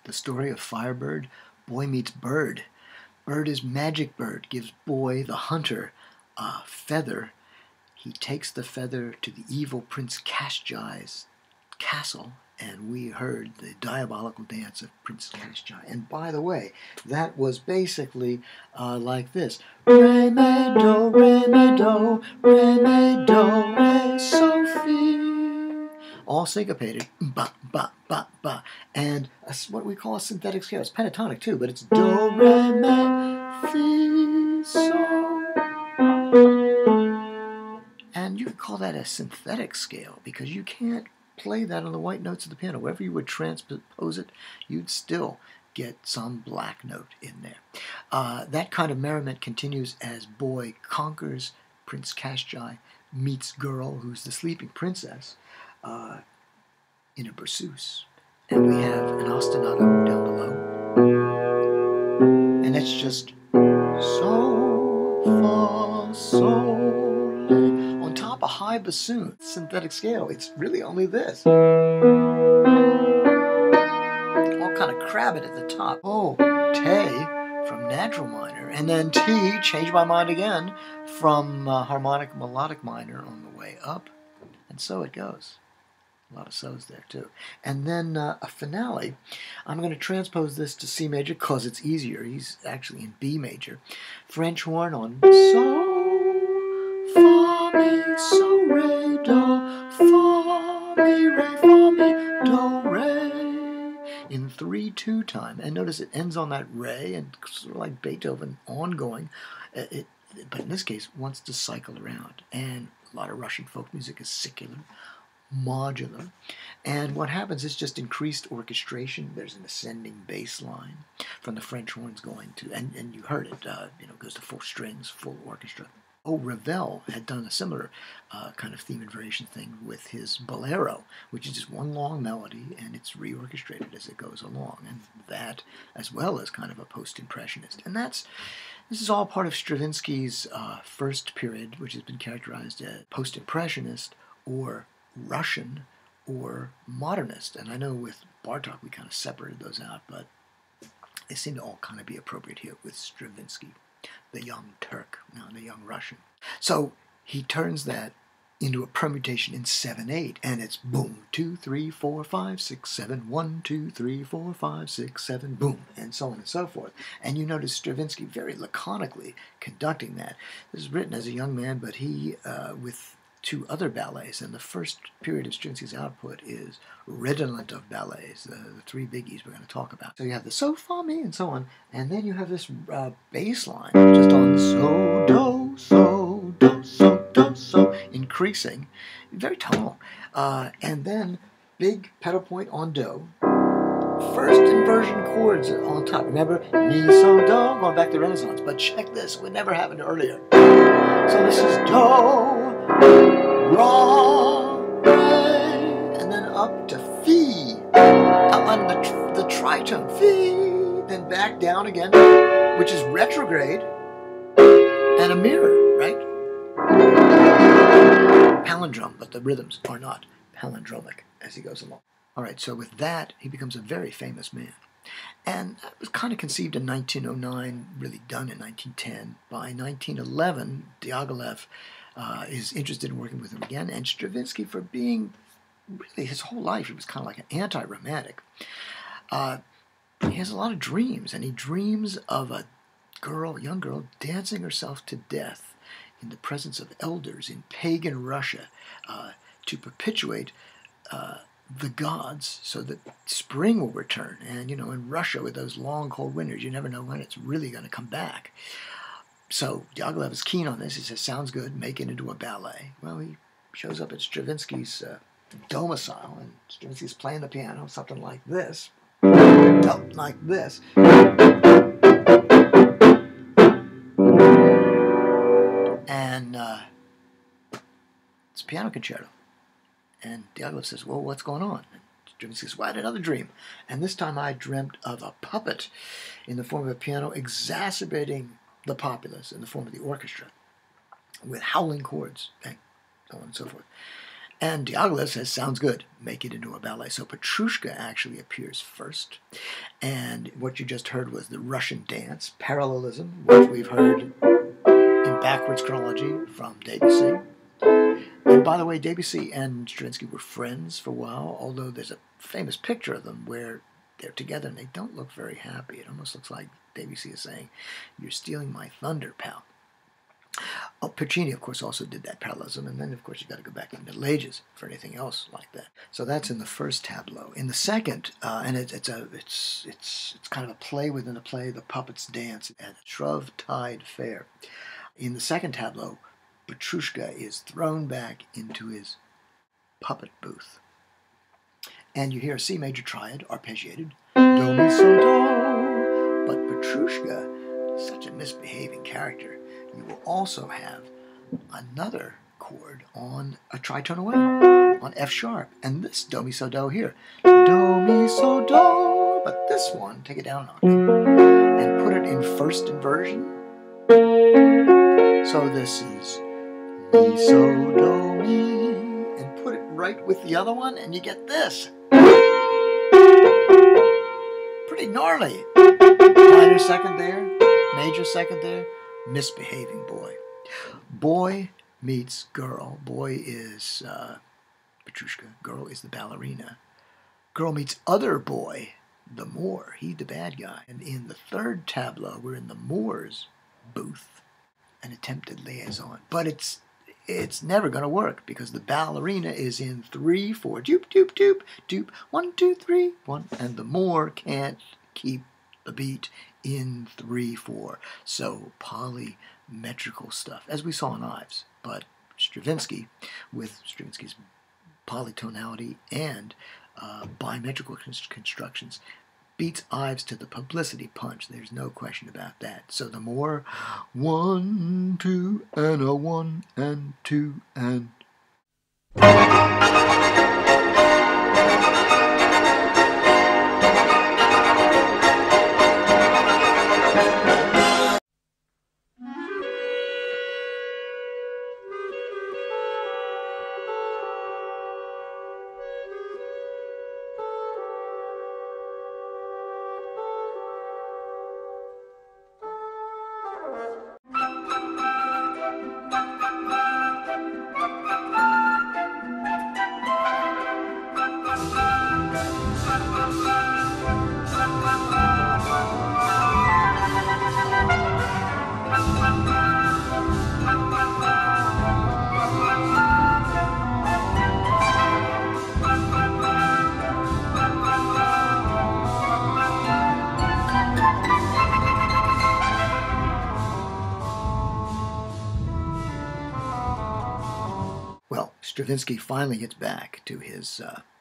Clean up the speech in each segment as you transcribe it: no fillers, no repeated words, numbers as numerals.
The story of Firebird. Boy meets bird. Bird is magic bird, gives boy, the hunter, a feather. He takes the feather to the evil Prince Kashjai's castle, and we heard the diabolical dance of Prince Kashjai. And by the way, that was basically like this. Re, me, do, re, me, do, re, me, do, re, so, fi. All syncopated. Ba, ba, ba, ba. And that's what we call a synthetic scale. It's pentatonic too, but it's do, re, me, fi, so. And you could call that a synthetic scale because you can't play that on the white notes of the piano. Wherever you would transpose it, you'd still get some black note in there. That kind of merriment continues as boy conquers Prince Kashjai, meets girl, who's the sleeping princess, in a berceuse. And we have an ostinato down below. And that's just so, fa, sol, on top of high bassoon, synthetic scale. It's really only this. All kind of crabbed at the top. Oh, te from natural minor, and then T, change my mind again, from harmonic melodic minor on the way up, and so it goes. A lot of so's there too. And then a finale. I'm going to transpose this to C major because it's easier. He's actually in B major. French horn on so, fa, mi, so, re, do, fa, mi, re, fa, mi, do, re, in 3/2 time. And notice it ends on that re, and sort of like Beethoven, ongoing. But in this case, wants to cycle around. And a lot of Russian folk music is secular, modular, and what happens is just increased orchestration. There's an ascending bass line from the French horns going to, and you heard it, goes to full strings, full orchestra. Oh, Ravel had done a similar kind of theme and variation thing with his Bolero, which is just one long melody, and it's reorchestrated as it goes along, and that, as well as kind of a post-impressionist. And this is all part of Stravinsky's first period, which has been characterized as post-impressionist or Russian or modernist. And I know with Bartók we kind of separated those out, but they seem to all kind of be appropriate here with Stravinsky, the young Turk, now the young Russian. So he turns that into a permutation in 7/8, and it's boom, 2, 3, 4, 5, 6, 7, 1, 2, 3, 4, 5, 6, 7, boom, and so on and so forth. And you notice Stravinsky very laconically conducting that. This is written as a young man, but he, with 2 other ballets, and the first period of Stravinsky's output is redolent of ballets, the 3 biggies we're going to talk about. So you have the so, fa, mi, and so on, and then you have this bass line just on so, do, so, do, so, do, so, increasing, very tonal, and then big pedal point on do, first inversion chords on top. Remember, mi, so, do, going back to Renaissance, but check this, it never happened earlier. So this is do, ra, re, and then up to fi, outlining the tritone, fi, then back down again, which is retrograde, and a mirror, right? Palindrome, but the rhythms are not palindromic as he goes along. All right, so with that, he becomes a very famous man. And that was kind of conceived in 1909, really done in 1910. By 1911, Diaghilev is interested in working with him again, and Stravinsky, for being really his whole life, he was kind of like an anti-romantic. He has a lot of dreams, and he dreams of a young girl, dancing herself to death in the presence of elders in pagan Russia to perpetuate the gods so that spring will return. And, in Russia with those long, cold winters, you never know when it's really going to come back. So Diaghilev is keen on this. He says, sounds good, make it into a ballet. Well, he shows up at Stravinsky's domicile, and Stravinsky's playing the piano, something like this. Like this. And it's a piano concerto. And Diaghilev says, well, what's going on? And Stravinsky says, well, I had another dream. And this time I dreamt of a puppet in the form of a piano exacerbating the populace in the form of the orchestra with howling chords and so on and so forth. And Diaghilev says, sounds good, make it into a ballet. So Petrushka actually appears first. And what you just heard was the Russian dance, parallelism, which we've heard in backwards chronology from Debussy. And by the way, Debussy and Stravinsky were friends for a while, although there's a famous picture of them where they're together and they don't look very happy. It almost looks like Debussy is saying, "You're stealing my thunder, pal." Oh, Puccini, of course, also did that parallelism, and then, of course, you got to go back to the Middle Ages for anything else like that. So that's in the first tableau. In the second, and it's kind of a play within a play, The Puppets Dance at Shrovetide Fair. In the second tableau, Petrushka is thrown back into his puppet booth. And you hear a C major triad, arpeggiated, do, mi, so, do. But Petrushka, such a misbehaving character, you will also have another chord on a tritone away, on F sharp, and this do, mi, so, do here. Do, mi, so, do. But this one, take it down on and put it in first inversion. So this is mi, so, do, mi, and put it right with the other one, and you get this. Pretty gnarly. Minor second there, major second there, misbehaving boy. Boy meets girl. Boy is Petrushka. Girl is the ballerina. Girl meets other boy, the Moor. He's the bad guy. And in the third tableau, we're in the Moor's booth, an attempted liaison. But it's never going to work because the ballerina is in 3/4. Doop, doop, doop, doop. 1, 2, 3, 1. And the Moor can't keep the beat in 3/4. So polymetrical stuff, as we saw in Ives. But Stravinsky, with Stravinsky's polytonality and bimetrical constructions, beats Ives to the publicity punch. There's no question about that. So the Moor, 1, 2, and a 1, and 2, and... Well, Stravinsky finally gets back to his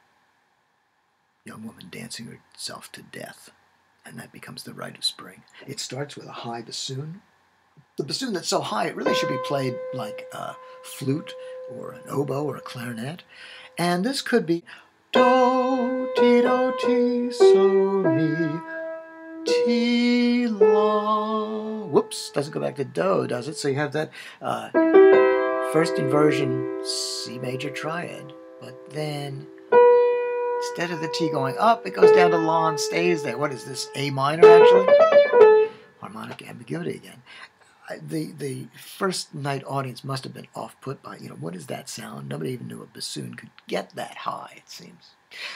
young woman dancing herself to death, and that becomes the Rite of Spring. It starts with a high bassoon. The bassoon that's so high it really should be played like a flute or an oboe or a clarinet. And this could be do, ti, so, mi, ti, la. Whoops, doesn't go back to do, does it? So you have that first inversion C major triad, but then instead of the T going up, it goes down to La and stays there. What is this, A minor actually? Harmonic ambiguity again. The first night audience must have been off-put by, what is that sound? Nobody even knew a bassoon could get that high, it seems.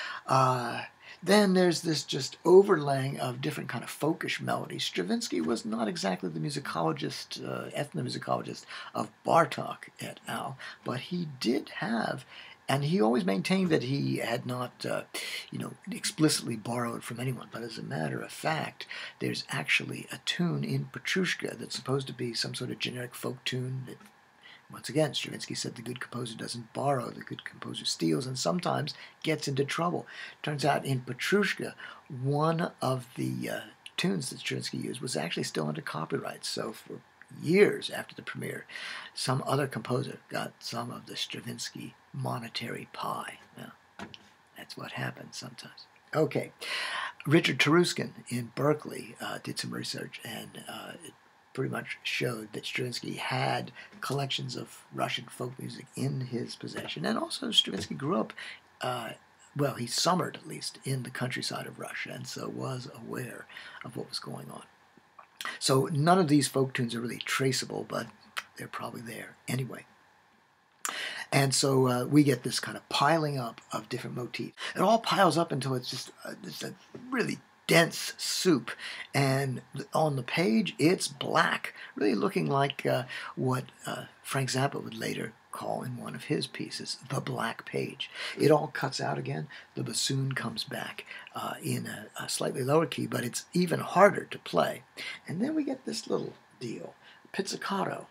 Then there's this just overlaying of different kind of folkish melodies. Stravinsky was not exactly the musicologist, ethnomusicologist of Bartók et al., but he did have, and he always maintained that he had not, explicitly borrowed from anyone. But as a matter of fact, there's actually a tune in Petrushka that's supposed to be some sort of generic folk tune that, once again, Stravinsky said the good composer doesn't borrow, the good composer steals, and sometimes gets into trouble. Turns out in Petrushka, one of the tunes that Stravinsky used was actually still under copyright. So for years after the premiere, some other composer got some of the Stravinsky monetary pie. Now, that's what happens sometimes. Okay, Richard Taruskin in Berkeley did some research, and it pretty much showed that Stravinsky had collections of Russian folk music in his possession. And also Stravinsky grew up well, he summered at least in the countryside of Russia, and so was aware of what was going on. So none of these folk tunes are really traceable, but they're probably there anyway. And so we get this kind of piling up of different motifs. It all piles up until it's just a really dense soup. And on the page, it's black, really looking like what Frank Zappa would later call in one of his pieces, the black page. It all cuts out again. The bassoon comes back in a slightly lower key, but it's even harder to play. And then we get this little deal, pizzicato.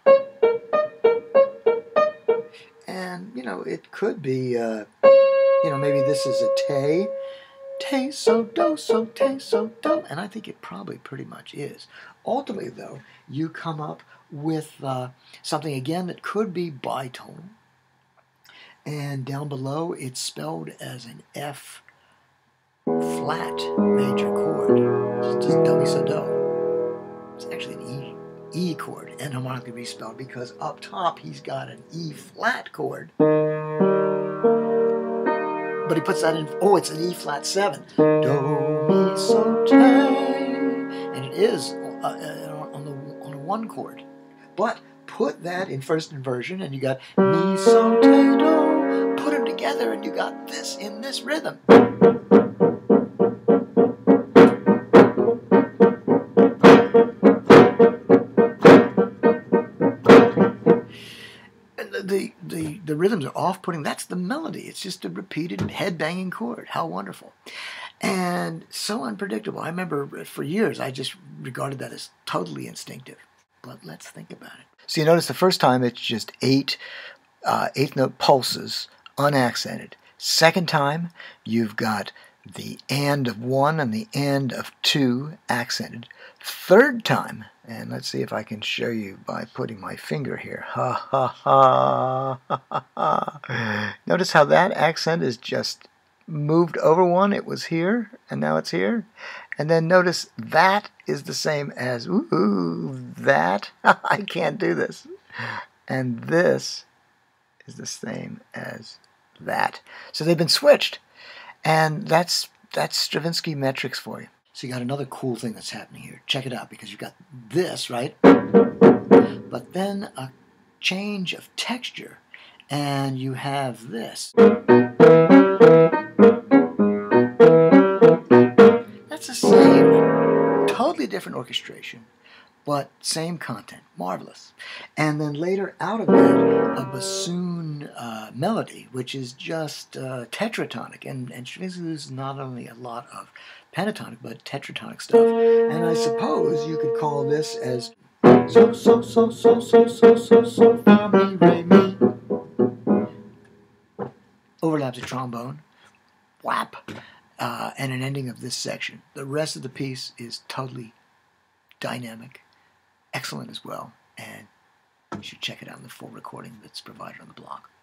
And, you know, it could be, you know, maybe this is a te. Te, so, do, so, te, so, do. And I think it probably pretty much is. Ultimately, though, you come up with something, again, that could be bitonal. And down below, it's spelled as an F flat major chord. It's just do, mi, so, do. It's actually an E chord, and harmonically respelled, because up top he's got an E flat chord. But he puts that in, oh, it's an E flat 7. Do, mi, so, te. And it is on a 1 chord. But put that in first inversion, and you got mi, so, te, do. Put them together, and you got this in this rhythm. The rhythms are off-putting. That's the melody. It's just a repeated head-banging chord. How wonderful. And so unpredictable. I remember for years I just regarded that as totally instinctive. But let's think about it. So you notice the first time it's just 8 eighth-note pulses, unaccented. Second time you've got the and of 1 and the and of 2 accented. Third time, and let's see if I can show you by putting my finger here. Ha ha ha, ha, ha, ha. Notice how that accent is just moved over 1. It was here, and now it's here. And then notice that is the same as, ooh, that. I can't do this. And this is the same as that. So they've been switched. And that's Stravinsky metrics for you. So you got another cool thing that's happening here. Check it out, because you've got this, right? But then a change of texture, and you have this. That's the same, totally different orchestration, but same content. Marvelous. And then later out of that, a bassoon melody, which is just tetratonic. And Stravinsky uses not only a lot of pentatonic, but tetratonic stuff. And I suppose you could call this as so, so, so, so, so, so, so, so, fa, mi, re, mi. Overlaps a trombone, whap, and an ending of this section. The rest of the piece is totally dynamic, excellent as well, and you should check it out in the full recording that's provided on the blog.